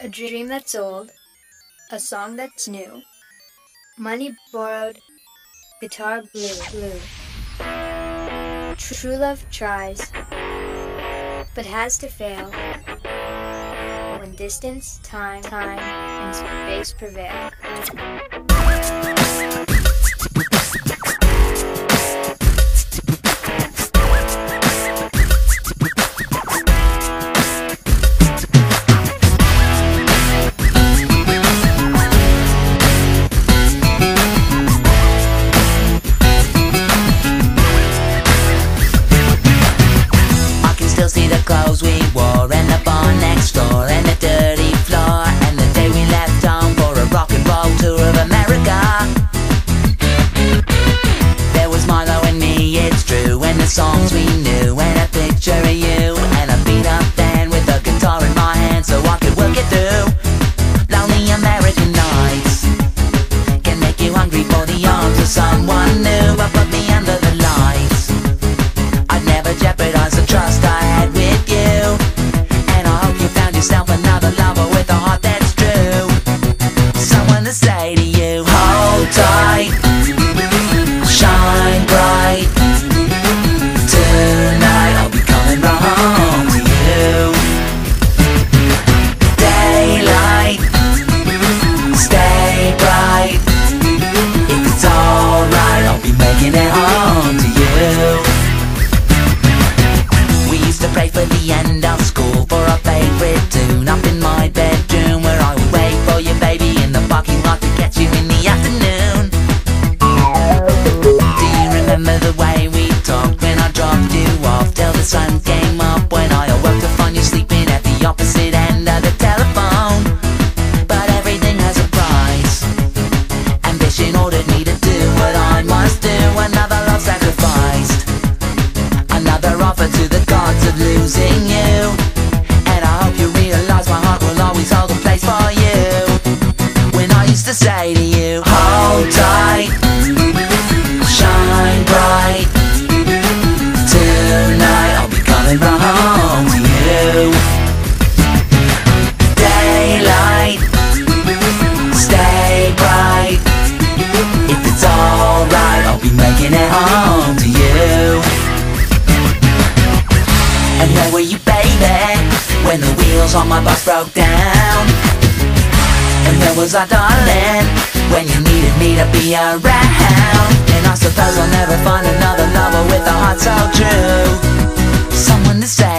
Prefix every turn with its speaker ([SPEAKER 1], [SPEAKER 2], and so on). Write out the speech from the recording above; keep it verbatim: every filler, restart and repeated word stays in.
[SPEAKER 1] A dream that's old, a song that's new. Money borrowed, guitar blue, blue. True love tries, but has to fail when distance, time, time, and space prevail.
[SPEAKER 2] See the clothes we wore and the bar next door and the dirty floor and the day we left home for a rock and roll tour of America. There was Milo and me, it's true, and the songs we knew and a picture of you and a beat up band with a guitar in my hand so I could work it through. Lonely American nights can make you hungry for the arms of someone new, but put me under the lights. I'd never jeopardize the trust I had with you, and I hope you found yourself another lover with a heart that's true. Someone to say to you, hold tight, shine bright. Tonight I'll be coming right home to you. Daylight, stay bright. If it's alright, I'll be making it home to you. We used to pray for the end of school for our favorite tune up in my bedroom, where I would wait for you, baby, in the parking lot to catch you in the afternoon. Do you remember the way we talked when I dropped you off till the sun came up, when I awoke to find you sleeping at the opposite end of the telephone? But everything has a price. Ambition ordered me to do what I must do. Another love sacrificed, another offer to the gods of losing you. And I hope you realize my heart will always hold a place for you. When I used to say to you, hold tight, shine bright. Tonight I'll be coming right home to you. Daylight, stay bright. If it's alright, I'll be making it home to you. And where were you, baby, when the wheels on my bus broke down? And where was I, darling, when you needed me to be around? And I suppose I'll never find another lover with a heart so true, someone to say